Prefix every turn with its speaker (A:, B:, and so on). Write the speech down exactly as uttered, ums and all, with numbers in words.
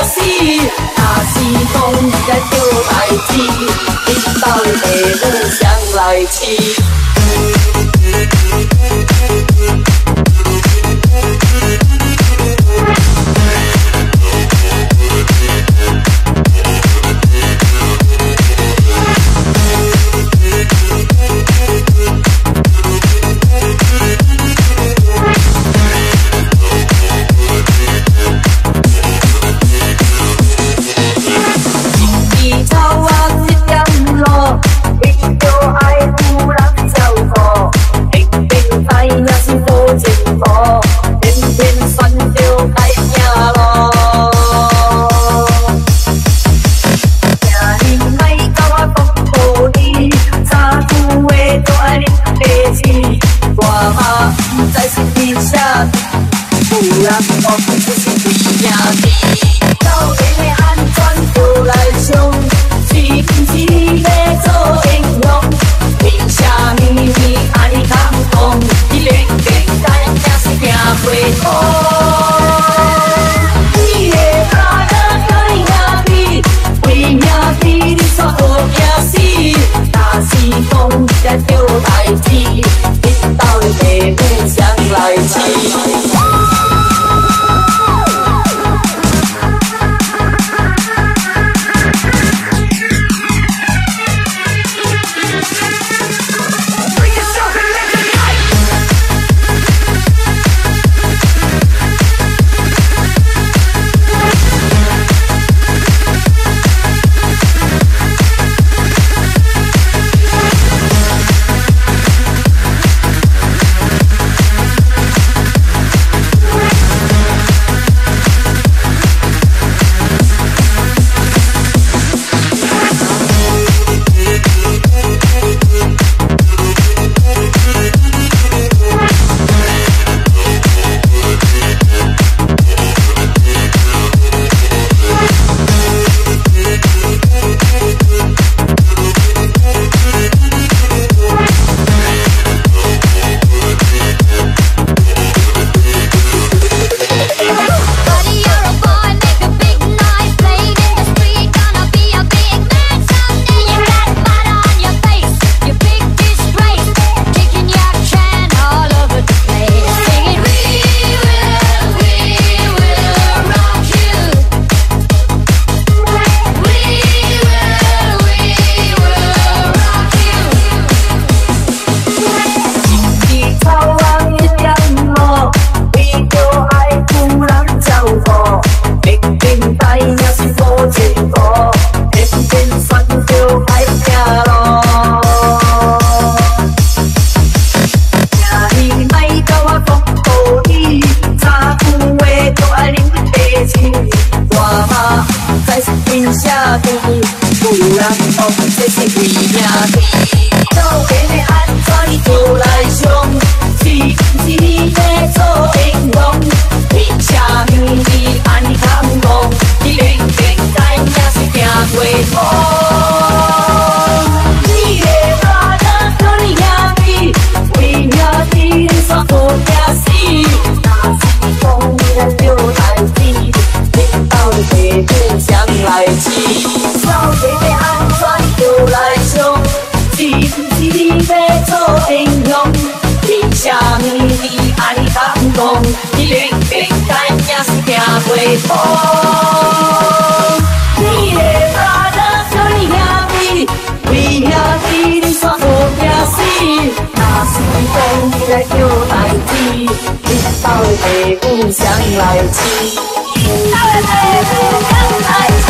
A: 死。若是讲你来着代志，恁兜父母谁来饲？ 有人讲这是为兄弟，到底要安怎过来想？是不是要做英雄？为啥物你爱感动？你连简单也是行袂通。你的爸爸叫你兄弟，为兄弟你煞无惊死。若是讲你来着代志，恁兜的父母谁来饲？ 有人讲这是为兄弟，到底要安怎做来想？是不是要做英雄？为啥物你安感动？你连简单也是行袂通。你的爸爸叫你兄弟，为兄弟你煞无惊死。若是讲你来着代志，恁兜的父母谁来饲？ 到底要安怎就来想？是不是你要做英雄？为啥物你爱感动？你连简单也是行袂通。你的爸爸叫你兄弟，为兄弟你煞无惊死。若是讲你来着代志，恁兜的父母谁来饲？恁兜的父母谁来饲？